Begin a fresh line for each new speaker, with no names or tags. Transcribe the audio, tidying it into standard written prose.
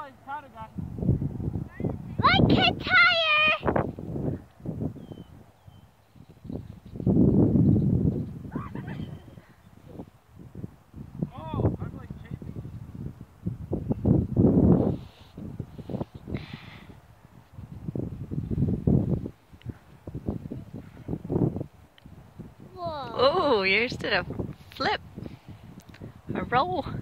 Like a tire!
Oh, I'm like chasing.
Whoa.
Oh, yours did a flip. A roll.